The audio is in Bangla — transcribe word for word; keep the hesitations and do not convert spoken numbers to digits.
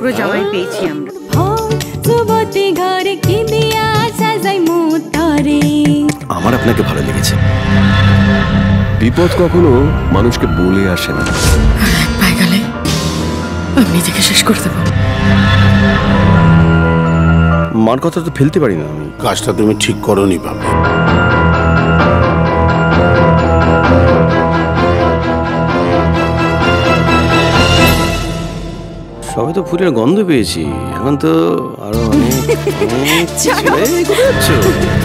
পুরো জামাই পেয়েছি আমরা। আমার আপনাকে ভালো লেগেছে। বিপদ কখনো মানুষকে বলে আসে না। পায়ে গেলে আমি নিজেকে শেষ করে দেবো। মার কথা তো ফেলতে পারি না আমি। কাজটা তুমি ঠিক করোনি বাবা। সবে তো ফুলের গন্ধ পেয়েছি, এখন তো আরো অনেক অনেক